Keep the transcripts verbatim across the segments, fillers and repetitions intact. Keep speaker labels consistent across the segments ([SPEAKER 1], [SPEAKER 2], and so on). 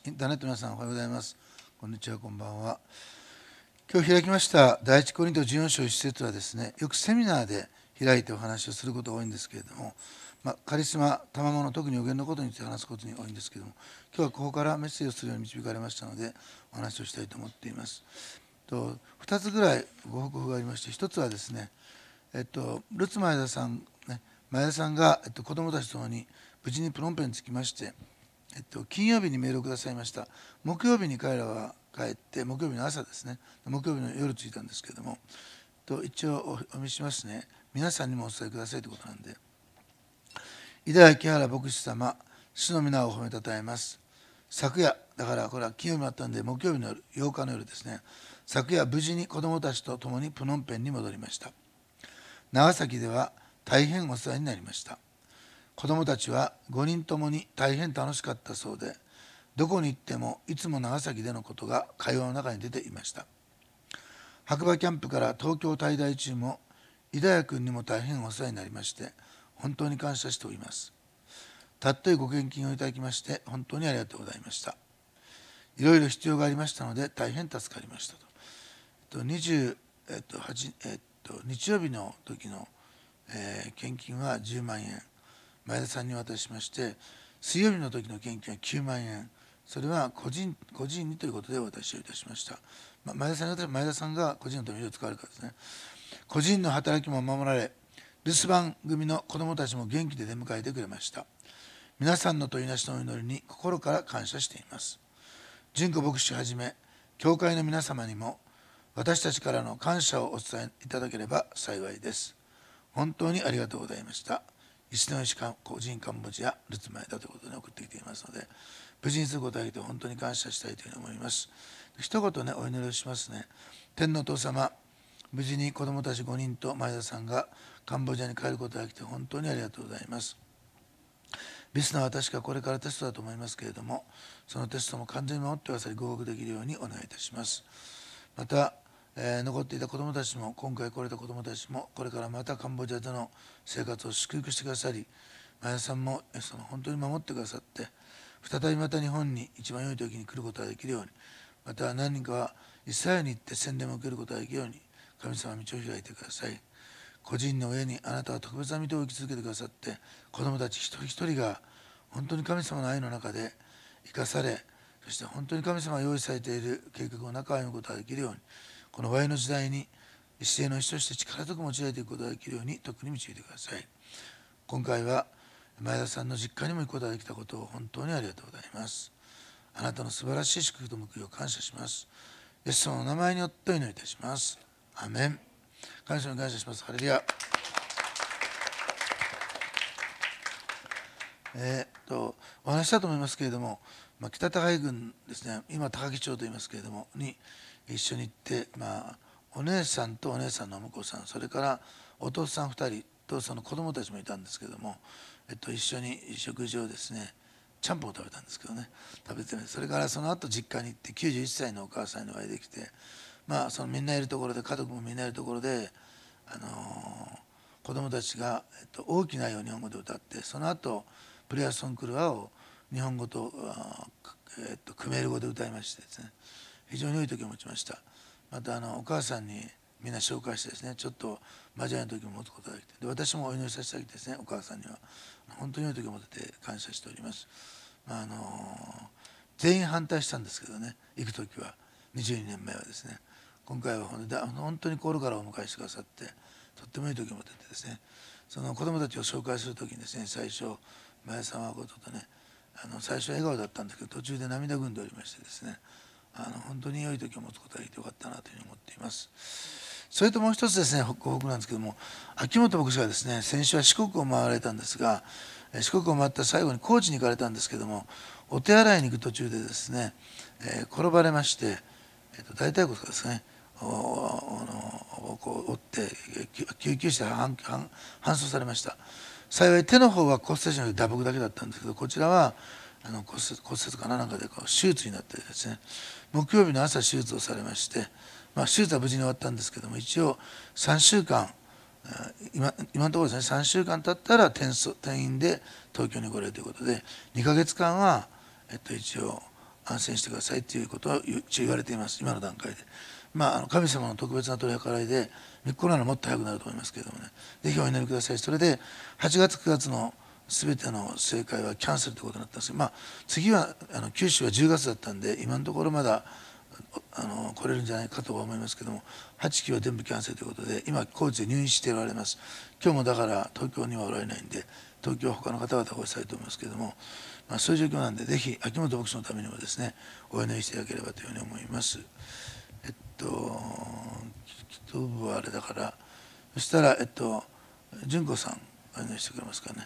[SPEAKER 1] インターネットの皆さん、おはようございます。こんにちは、こんばんは。今日開きました第一コリントじゅうよん章いち節はですね、よくセミナーで開いてお話をすることが多いんですけれども、まあ、カリスマ、賜物、特に予言のことについて話すことに多いんですけれども、今日はここからメッセージをするように導かれましたので、お話をしたいと思っています。とふたつぐらいご報告がありまして、ひとつはですね、えっと、ルツ前田さん、ね、前田さんが、えっと、子どもたちともに無事にプノンペンに着きまして、えっと、金曜日にメールをくださいました。木曜日に彼らは帰って、木曜日の朝ですね、木曜日の夜着いたんですけれども、と一応お見せしますね。皆さんにもお伝えくださいということなんで。井田木原牧師様、主の皆を褒めたたえます。昨夜、だからこれは金曜日だったんで、木曜日の夜、ようかの夜ですね、昨夜、無事に子どもたちと共にプノンペンに戻りました。長崎では大変お世話になりました。子どもたちはごにんともに大変楽しかったそうで、どこに行ってもいつも長崎でのことが会話の中に出ていました。白馬キャンプから東京滞在中も、井田谷君にも大変お世話になりまして、本当に感謝しております。たっといご献金をいただきまして、本当にありがとうございました。いろいろ必要がありましたので、大変助かりましたと。えっと、にじゅう、えっとはちえっと、日曜日の時の、えー、献金はじゅうまんえん。前田さんに渡しまして、水曜日の時の献金はきゅうまんえん、それは個人個人にということでお渡しをいたしました。まあ、前田さんに前田さんが個人のために使われるからですね。個人の働きも守られ、留守番組の子どもたちも元気で出迎えてくれました。皆さんのといなしのお祈りに心から感謝しています。純子牧師はじめ、教会の皆様にも、私たちからの感謝をお伝えいただければ幸いです。本当にありがとうございました。石の石個人カンボジア、ルツ前だということで送ってきていますので、無事にすることができて本当に感謝したいというふうに思います。一言ね、お祈りをしますね。天のお父様、無事に子どもたちごにんと前田さんがカンボジアに帰ることができて本当にありがとうございます。リスナーは確かこれからテストだと思いますけれども、そのテストも完全に守ってくださり合格できるようにお願いいたします。また、えー、残っていた子どもたちも、今回来れた子どもたちも、これからまたカンボジアでの生活を祝福してくださり、前田さんもその本当に守ってくださって、再びまた日本に一番良い時に来ることができるように、また何人かはイスラエルに行って洗礼も受けることができるように、神様は道を開いてください。個人の上にあなたは特別な御手を生き続けてくださって、子どもたち一人一人が本当に神様の愛の中で生かされ、そして本当に神様が用意されている計画の中を歩むことができるように、この Y の時代に一斉の人として力強く用いていくことができるように特に導いてください。今回は前田さんの実家にも行くことができたことを本当にありがとうございます。あなたの素晴らしい祝福と報いを感謝します。イエス様の名前によってお祈りいたします。アーメン。感謝に感謝します。ハレルヤ。えー、っとお話したと思いますけれども、まあ、北高井郡ですね、今高木町と言いますけれどもに一緒に行って、まあ、お姉さんとお姉さんのお婿さん、それからお父さんふたりとその子供たちもいたんですけれども、えっと、一緒に食事をですね、ちゃんぽんを食べたんですけどね、食べてね、それからその後実家に行ってきゅうじゅういっさいのお母さんにお会いできて、まあ、そのみんないるところで、家族もみんないるところで、あのー、子供たちが、えっと、大きな愛を日本語で歌って、その後プレアソンクルワを日本語と、えっと、クメール語で歌いましてですね、非常に良い時を持ちました。またあのお母さんにみんな紹介してですね、ちょっと交わりの時を持つことができて、で私もお祈りさせてあげてですね、お母さんには本当に良い時を持てて感謝しております。まあ、あの全員反対したんですけどね、行く時はにじゅうにねんまえはですね、今回は本当に心からお迎えしてくださって、とってもいい時を持ててですね、その子どもたちを紹介する時にですね、最初前田さんはこととね、あの最初笑顔だったんですけど、途中で涙ぐんでおりましてですね、あの本当に良い時を持つことができてよかったなというふうに思っています。それともう一つですね、ご報告なんですけども、秋元牧師がですね、先週は四国を回られたんですが、四国を回った最後に高知に行かれたんですけども、お手洗いに行く途中でですね、えー、転ばれまして、えー、と大腿骨がですね、おおこう折って救急車で搬搬送されました。幸い手の方は骨折じゃなくて打撲だけだったんですけど、こちらはあの骨折、骨折かななんかでこう手術になってですね、木曜日の朝手術をされまして、まあ、手術は無事に終わったんですけども、一応さんしゅうかん、今, 今のところですね、さんしゅうかん経ったら転院で東京に来れるということで、にかげつかんは、えっと、一応安静してくださいということを一応言われています、今の段階で。まあ、あの神様の特別な取り計らいで、コロナはもっと早くなると思いますけれどもね、ぜひお祈りください。それではちがつくがつのすべての正会はキャンセルということになったんですけど、まあ、次はあの九州はじゅうがつだったんで、今のところまだあの来れるんじゃないかとは思いますけども、はちきは全部キャンセルということで、今高知で入院しておられます。今日もだから東京にはおられないんで、東京は他の方々がおされると思いますけれども、まあ、そういう状況なんで、ぜひ秋元牧師のためにもですね、お祈りしていただければというふうに思います。えっと祈祷部はあれだから、そしたらえっと純子さんお祈りしてくれますかね。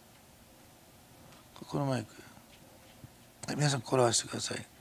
[SPEAKER 1] このマイク、はい、皆さん心を合わせてください。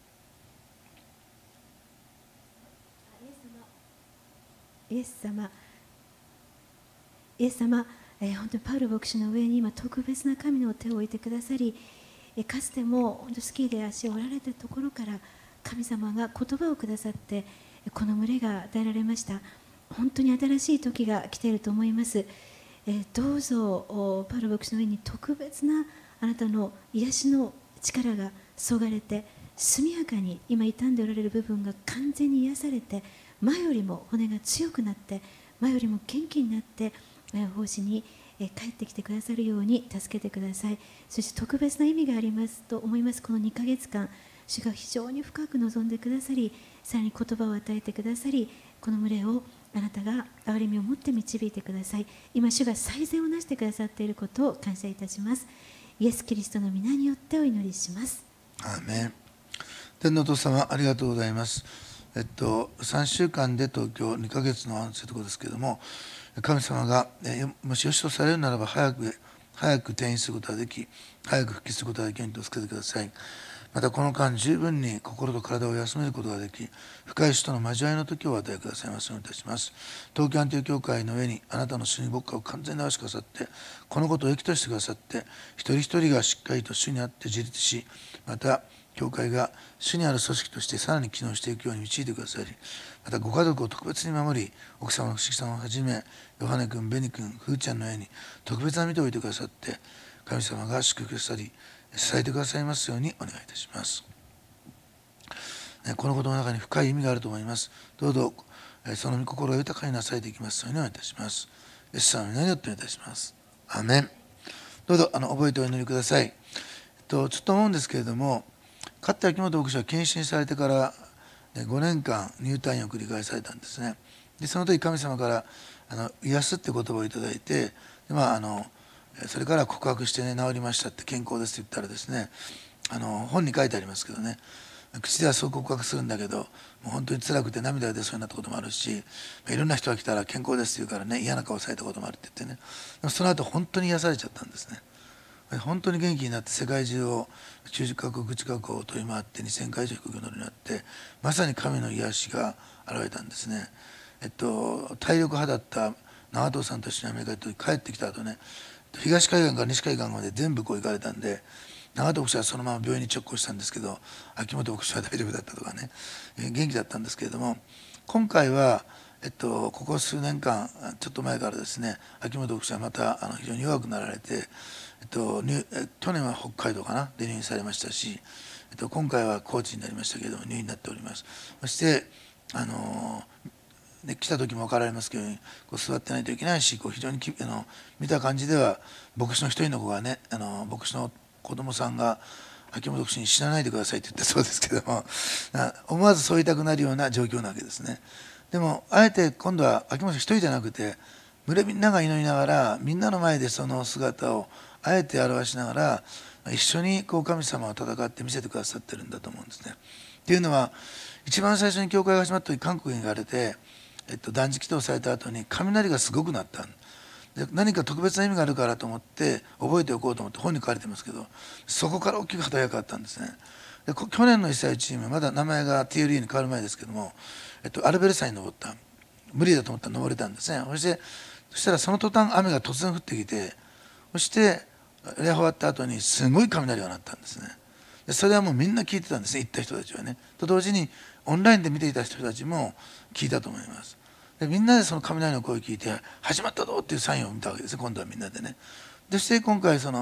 [SPEAKER 2] イエス様、イエス様、えー、本当にパウロ牧師の上に今特別な神の手を置いてくださり、えー、かつても本当スキーで足を折られたところから神様が言葉をくださってこの群れが与えられました。本当に新しい時が来ていると思います。えー、どうぞパウロ牧師の上に特別なあなたの癒しの力が注がれて、速やかに今傷んでおられる部分が完全に癒されて、前よりも骨が強くなって、前よりも元気になって、奉仕に帰ってきてくださるように助けてください。そして特別な意味がありますと思います。このにかげつかん、主が非常に深く望んでくださり、さらに言葉を与えてくださり、この群れをあなたが憐れみを持って導いてください。今、主が最善をなしてくださっていることを感謝いたします。イエス・キリストの皆によってお祈りします。
[SPEAKER 1] アーメン。天のお父様、ありがとうございます。えっと、さんしゅうかんで東京にかげつの安静ということですけれども、神様がもしよしとされるならば早く早く転院することができ、早く復帰することができるように助けてください。またこの間十分に心と体を休めることができ、深い主との交わりの時をお与えくださいますようにいたします。東京アンティオ教会の上にあなたの主に牧歌を完全に合わせてくださって、このことを益としてくださって、一人一人がしっかりと主にあって自立し、また教会が主にある組織としてさらに機能していくように導いてくださり、またご家族を特別に守り、奥様の不思議さんをはじめ、ヨハネ君、ベニ君、フーちゃんのように特別な見ておいてくださって、神様が祝福したり支えてくださいますようにお願いいたします。このことの中に深い意味があると思います。どうぞその御心が豊かになされていきますようにお願いいたします。イエス様の皆によってお願いいたします。アーメン。どうぞあの覚えてお祈りください。えっと、ちょっと思うんですけれども、かつて秋元牧師は献身されてからごねんかん入退院を繰り返されたんですね。でその時神様からあの癒すって言葉をいただいて、で、まあ、あのそれから告白してね、治りましたって、健康ですって言ったらですね、あの本に書いてありますけどね、口ではそう告白するんだけど、もう本当に辛くて涙が出そうになったこともあるし、いろんな人が来たら健康ですって言うからね、嫌な顔されたこともあるって言ってね、でもその後本当に癒されちゃったんですね。本当に元気になって世界中をきゅうじゅっかこく近くを飛び回ってにせんかい以上飛行機乗るようになって、まさに神の癒しが現れたんですね。えっと体力派だった長藤さんと一緒にアメリカに帰ってきた後ね、東海岸から西海岸まで全部こう行かれたんで、長藤牧師はそのまま病院に直行したんですけど、秋元牧師は大丈夫だったとかね、元気だったんですけれども、今回はえっと、ここ数年間ちょっと前からですね、秋元牧師はまたあの非常に弱くなられて、えっと、入去年は北海道かなで入院されましたし、えっと、今回は高知になりましたけれども入院になっております。そしてあの、ね、来た時も分かられますけど、こう座ってないといけないし、こう非常にあの見た感じでは牧師の一人の子がね、あの牧師の子供さんが秋元牧師に死なないでくださいって言ったそうですけども、思わずそう言いたくなるような状況なわけですね。でもあえて今度は秋元一人じゃなくて、群れみんなが祈りながら、みんなの前でその姿をあえて表しながら、一緒にこう神様を戦って見せてくださってるんだと思うんですね。っていうのは、一番最初に教会が始まった時、韓国に行かれて、えっと、断食祈祷された後に雷がすごく鳴ったで、何か特別な意味があるからと思って覚えておこうと思って本に書かれてますけど、そこから大きく働きがあったんですね。で去年のイスラエルチーム、まだ名前が ティーエルイー に変わる前ですけども、えっと、アルベル山に登った。無理だと思ったら登れたんですね。そしてそしたらその途端雨が突然降ってきて、そして礼拝終わった後にすごい雷が鳴ったんですね。でそれはもうみんな聞いてたんですね、行った人たちはね。と同時にオンラインで見ていた人たちも聞いたと思います。でみんなでその雷の声を聞いて始まったぞっていうサインを見たわけですね、今度はみんなでね。でそして今回その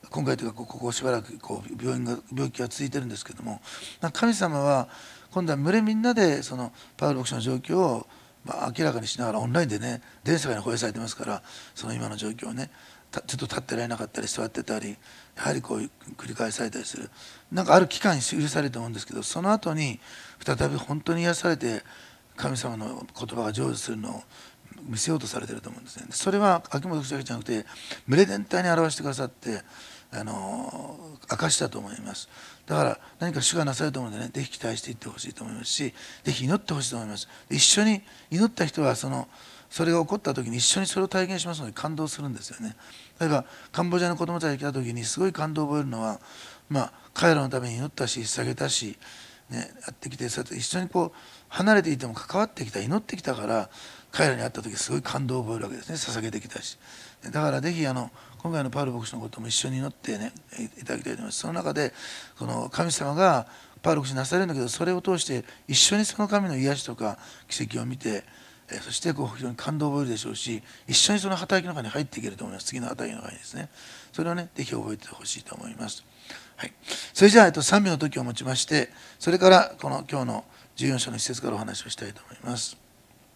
[SPEAKER 1] 今回というかここしばらくこう病院が病気が続いてるんですけども、神様は今度は群れみんなでそのパウロ牧師の状況をまあ明らかにしながら、オンラインでね全世界に放映されてますから、その今の状況をねちょっと立ってられなかったり座ってたり、やはりこう繰り返されたりする、なんかある期間に許されると思うんですけど、その後に再び本当に癒されて神様の言葉が成就するのを見せようとされてると思うんですね。それは秋元牧師だけじゃなくて群れ全体に表してくださって、あの証だと思います。だから何か主がなされると思うのでね、ぜひ期待していってほしいと思いますし、ぜひ祈ってほしいと思います。一緒に祈った人はそのそれが起こった時に一緒にそれを体験しますので感動するんですよね。例えばカンボジアの子どもたちが来た時にすごい感動を覚えるのは、まあ、彼らのために祈ったし捧げたし、ね、やってきて、そうやって一緒にこう離れていても関わってきた、祈ってきたから、彼らに会った時すごい感動を覚えるわけですね。捧げてきたし。だからぜひあの今回のパウロ牧師のことも一緒に祈ってねいただきたいと思います。その中でこの神様がパウロ牧師なされるんだけど、それを通して一緒にその神の癒しとか奇跡を見て、そしてこう非常に感動を覚えるでしょうし、一緒にその働きの中に入っていけると思います。次の働きの中にですね。それをねぜひ覚えてほしいと思います。はい、それじゃあ、えっと、賛美の時をもちまして、それからこの今日のじゅうよん章の一節からお話をしたいと思います。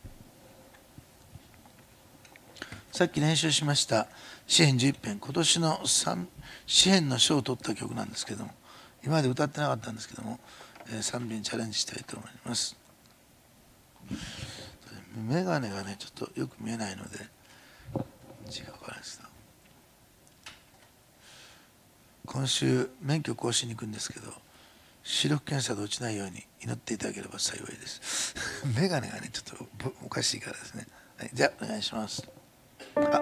[SPEAKER 1] さっき練習しました詩編じゅういち編、今年の詩編の賞を取った曲なんですけども、今まで歌ってなかったんですけども、賛美にチャレンジしたいと思います。眼鏡がねちょっとよく見えないので違うからです。今週免許更新に行くんですけど、視力検査で落ちないように祈っていただければ幸いです。眼鏡がねちょっとおかしいからですね。はい、じゃあお願いします。あ、また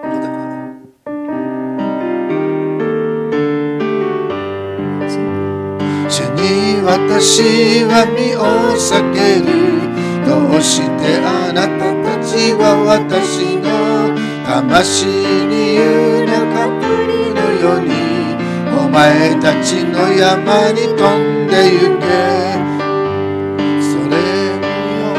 [SPEAKER 1] 主に私は身を避ける。どうしてあなたたちは私の魂に言うのかプリのように、お前たちの山に飛んで行け。それよ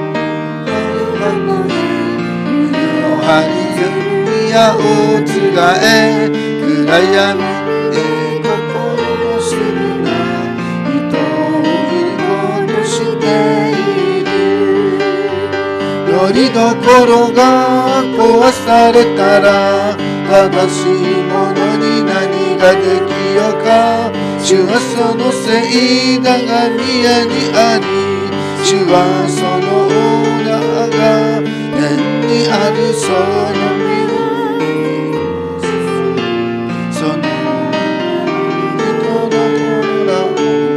[SPEAKER 1] の針弓矢をつがえ、暗闇で心をするな。人をいことしている。よりどころが壊されたら、正しいものに何ができようか。主はそのせいだが宮にあり、主はそのオーナーが天にある。その身その人のら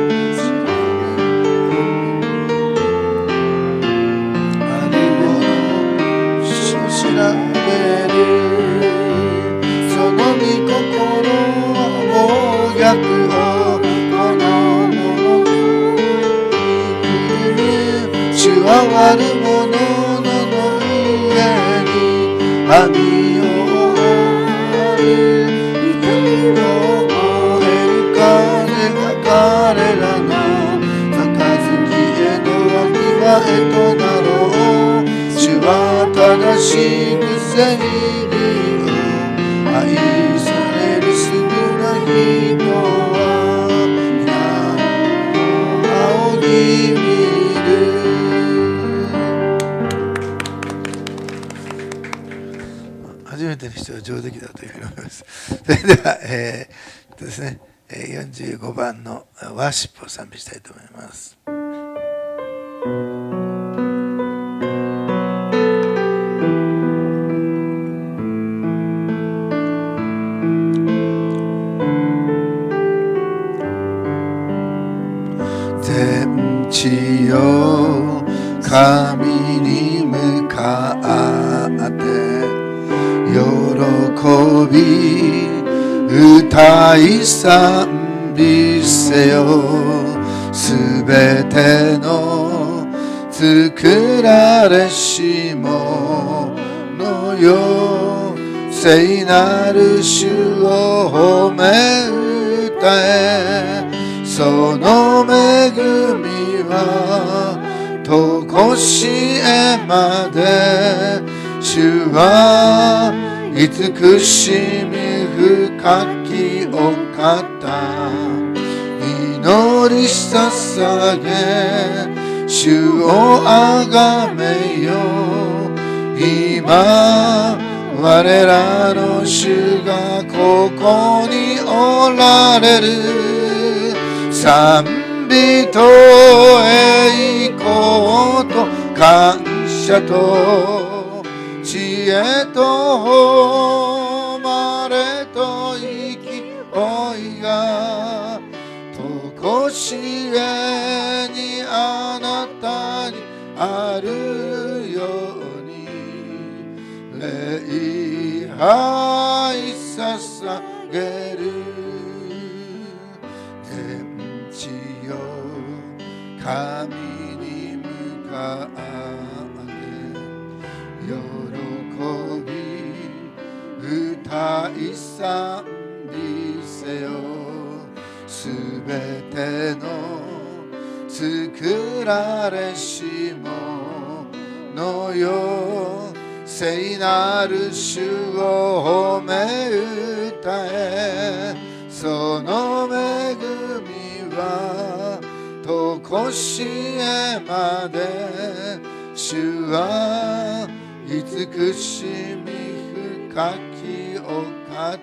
[SPEAKER 1] あるもの主を調べる。その御心はもう逆をこのものに来る。主は悪者の上に網を張る。痛を超える風が彼らの杯への際へとなろう。主は正しく正義を愛されるすぐな人は皆仰ぎ見る。初めての人は上出来だというふうに思います。それでは、えーですね、よんじゅうごばんのワーシップを賛美したいと思います。天地よ神に向かって喜び歌い賛美せよ。すべての作られしものよ、聖なる主を褒め歌え。その恵みはとこしえまで。主は慈しみ深きお方、祈り捧げ主をあがめよ。今我らの主がここにおられる。賛美と栄光と感謝と知恵と誉れと勢いがとこしえにあなたにあるように、礼拝捧げる。天地よ神に向かって喜び歌い賛美せよ。すべての作られしものよ、聖なる主を褒め歌え。その恵みはとこしえまで、主は慈しみ深きお方、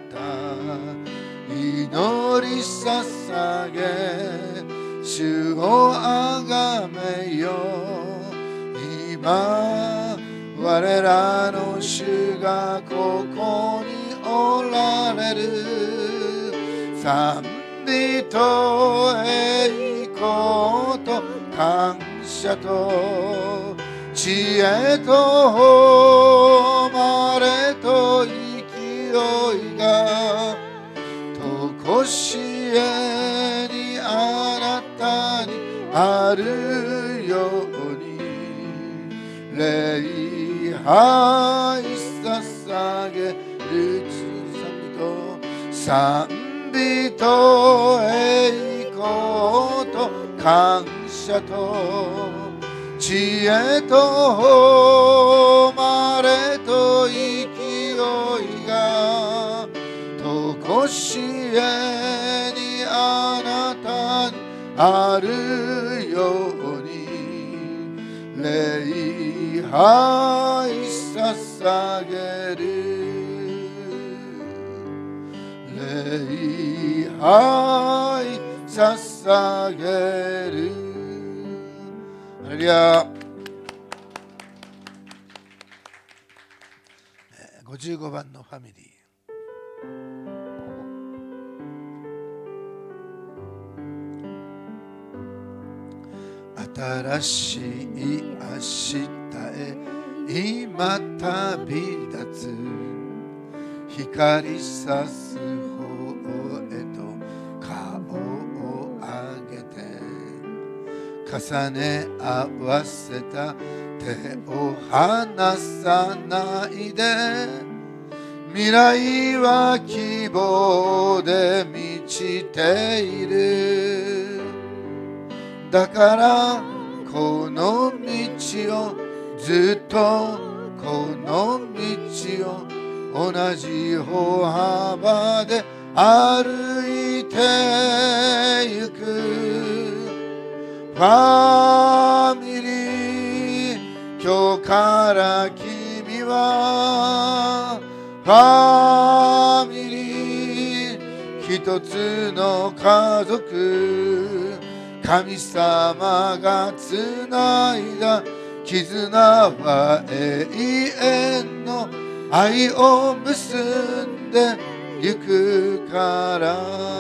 [SPEAKER 1] 祈り捧げ主をあがめよ。今我らの主がここにおられる。賛美と栄光と感謝と知恵と誉れと勢いがとこしえにあなたにあるように、礼拝捧げる。賛美と栄光と感謝と知恵と誉れと勢いがとこしえにあなたにあるように、礼拝捧げる。礼拝捧げる。ハレルヤ。ごじゅうごばんのファミリー。新しい明日へ今旅立つ、光さす方へと顔を上げて、重ね合わせた手を離さないで、未来は希望で満ちている。だからこの道をずっとこの道を同じ歩幅で歩いてゆく。ファミリー、今日から君はファミリー、一つの家族、神様がつないだ絆は永遠の愛を結んでゆくから。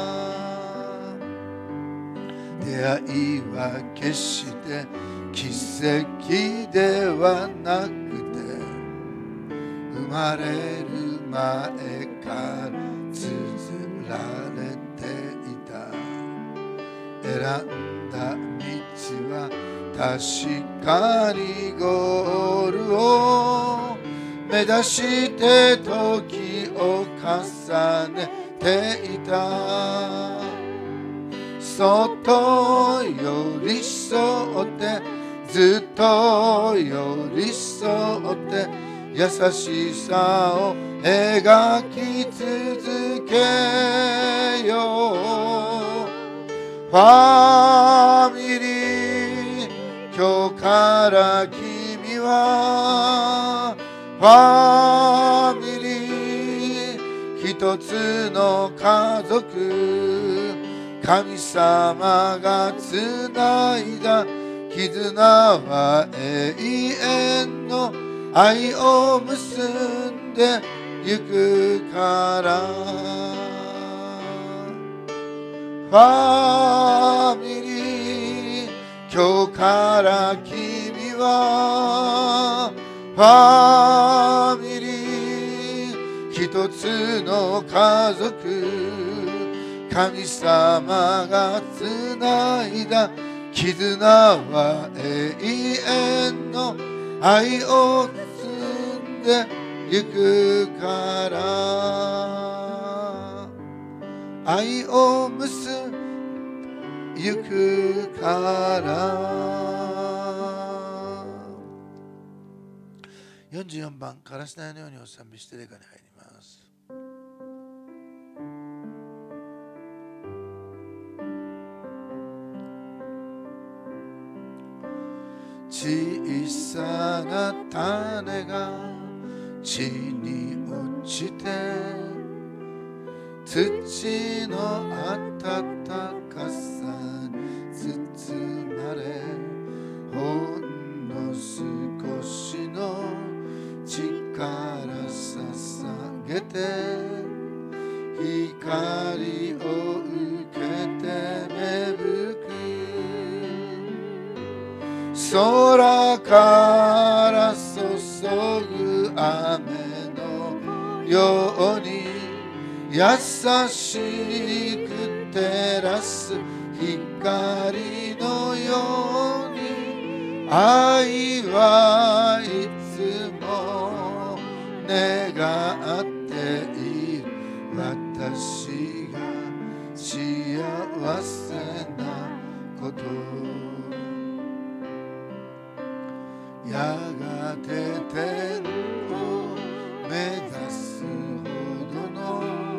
[SPEAKER 1] 出会いは決して奇跡ではなくて、生まれる前から綴られていた。選んだ道は確かにゴールを目指して時を重ねていた。そっと寄り添ってずっと寄り添って優しさを描き続けよう。ファミリー、今日から君はファミリー、一つの家族、神様がつないだ絆は永遠の愛を結んでゆくから。ファミリー、今日から君はファミリー、一つの家族、神様がつないだ絆は永遠の愛を結んでゆくから。愛を結んでゆくから。よんじゅうよんばん、カラスナのようにお賛美して礼歌に入ります。小さな種が地に落ちて、土の暖かさに包まれ、ほんの少しの力捧げて、光を受けて芽吹く。空から注ぐ雨のように、優しく照らす光のように、愛はいつも願っている。私が幸せなこと、やがて天を目指すほどの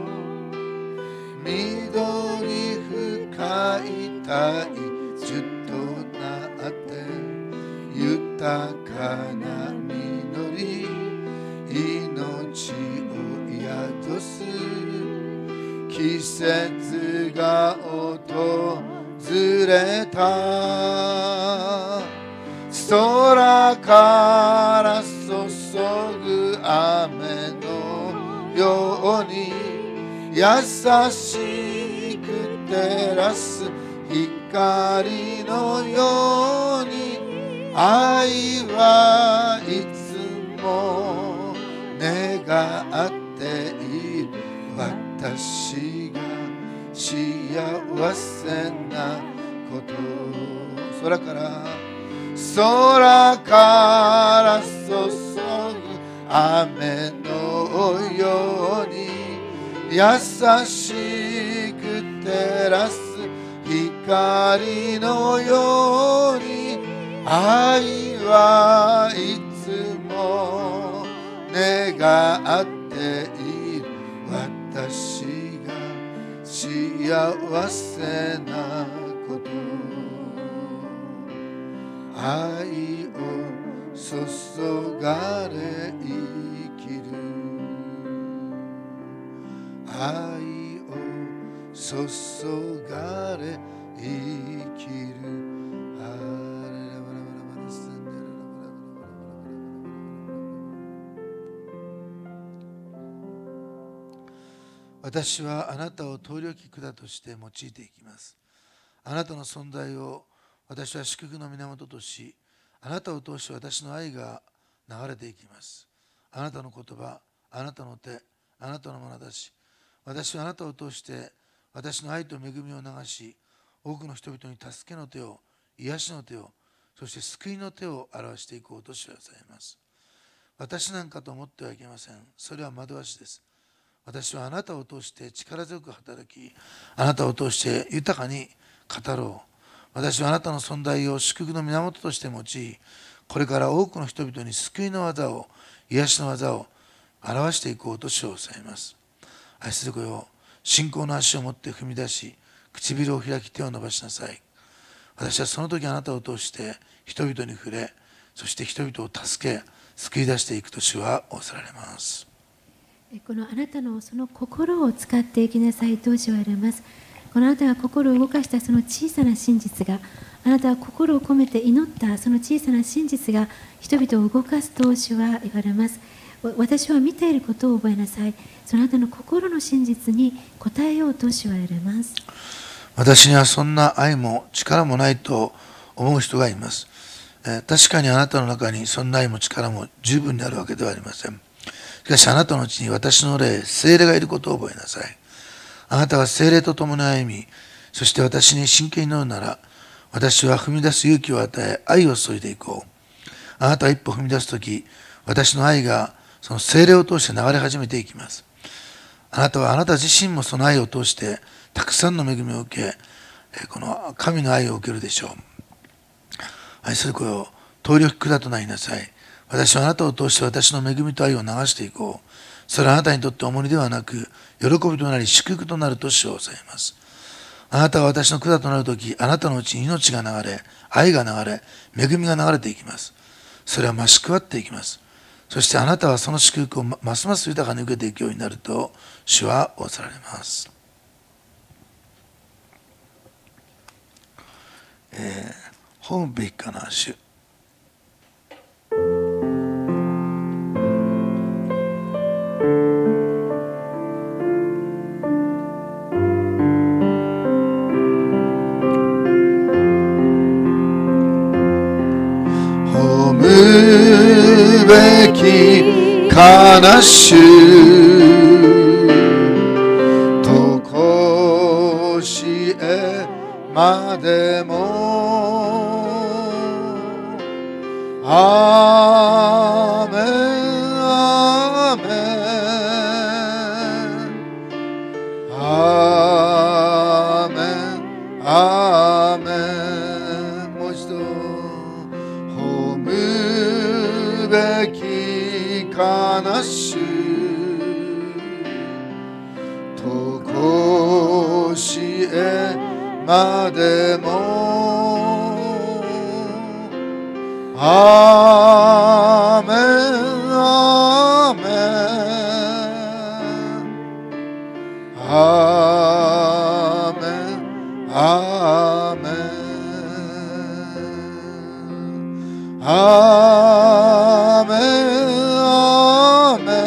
[SPEAKER 1] 緑深い大樹となって、豊かな実り命を宿す。季節が訪れた。空から注ぐ雨のように、優しく照らす光のように、愛はいつも願っている。私が幸せなこと。空から空から注ぐ雨のように、優しく照らす光のように、愛はいつも願っている。私が幸せなこと。愛を注がれ生きる。愛を注がれ生きる。私はあなたを通り置き管として用いていきます。あなたの存在を私は祝福の源とし、あなたを通して私の愛が流れていきます。あなたの言葉、あなたの手、あなたの眼差し、私はあなたを通して私の愛と恵みを流し、多くの人々に助けの手を、癒しの手を、そして救いの手を表していこうと知らされます。私なんかと思ってはいけません。それは惑わしです。私はあなたを通して力強く働き、あなたを通して豊かに語ろう。私はあなたの存在を祝福の源として用い、これから多くの人々に救いの技を、 癒しの技を表していこうと主を抑えます。愛する子よ、信仰の足を持って踏み出し、唇を開き手を伸ばしなさい。私はその時あなたを通して人々に触れ、そして人々を助け、救い出していくと主は仰せられます。
[SPEAKER 2] このあなたのその心を使っていきなさいと主は言われます。このあなたが心を動かしたその小さな真実が、あなたは心を込めて祈ったその小さな真実が人々を動かすと主は言われます。私は見ていることを覚えなさい。そのあなたの心の真実に応えようと主は言われます。
[SPEAKER 1] 私にはそんな愛も力もないと思う人がいます。えー、確かにあなたの中にそんな愛も力も十分にあるわけではありません。しかしあなたのうちに私の霊、聖霊がいることを覚えなさい。あなたは聖霊と共に歩み、そして私に真剣に祈るなら、私は踏み出す勇気を与え、愛を注いでいこう。あなたは一歩踏み出すとき、私の愛がその聖霊を通して流れ始めていきます。あなたはあなた自身もその愛を通してたくさんの恵みを受け、この神の愛を受けるでしょう。愛する子よ、通りを管となりなさい。私はあなたを通して私の恵みと愛を流していこう。それはあなたにとって重荷ではなく、喜びとなり祝福となると主を抑えます。あなたが私の管となるとき、あなたのうちに命が流れ、愛が流れ、恵みが流れていきます。それは増し加わっていきます。そしてあなたはその祝福をますます豊かに受けていくようになると主は仰せられます。えー、ホームベイカナー主。褒むべき悲しとこしえまでもアーメンアーメンアーメンアーメンもう一度褒むべき悲しとこしえまでもアーメンアーメンアーメンアーメンアーメンアーメ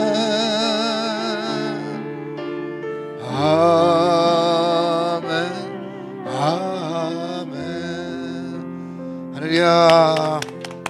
[SPEAKER 1] ンアーメンアーメンハレルヤ。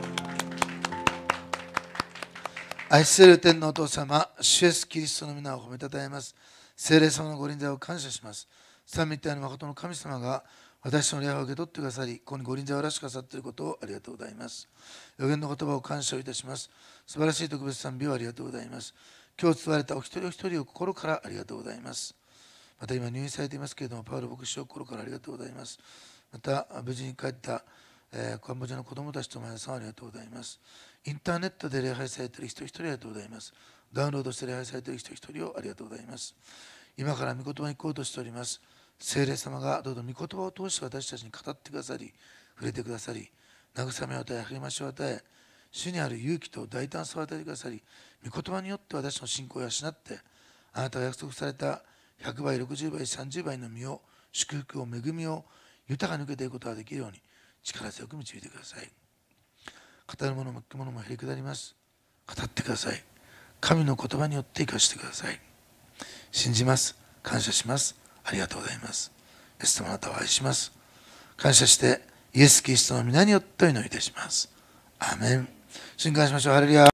[SPEAKER 1] 愛する天のお父様、主イエスキリストの皆を褒めたたえます。聖霊様のご臨在を感謝します。三位一体の誠の神様が私の礼拝を受け取ってくださり、ここにご臨在をらしくださっていることをありがとうございます。予言の言葉を感謝をいたします。素晴らしい特別賛美をありがとうございます。今日伝われたお一人お一人を心からありがとうございます。また今入院されていますけれども、パウロ牧師を心からありがとうございます。また無事に帰ったカンボジアの子供たちと皆さんありがとうございます。インターネットで礼拝されている人一人ありがとうございます。ダウンロードして礼拝されている人一人をありがとうございます。今から御言葉に行こうとしております。聖霊様がどうぞ御言葉を通して私たちに語ってくださり、触れてくださり、慰めを与え、励ましを与え、主にある勇気と大胆さを与えてくださり、御言葉によって私の信仰を養って、あなたが約束されたひゃくばい、ろくじゅうばい、さんじゅうばいの実を、祝福を、恵みを豊かに受けていくことができるように、力強く導いてください。語る者も聞く者もへりくだります。語ってください。神の言葉によって生かしてください。信じます。感謝します。ありがとうございます。イエス様あなたを愛します。感謝してイエス・キリストの皆によってお祈りいたします。アーメン。主に感謝しましょう。ハレルヤ。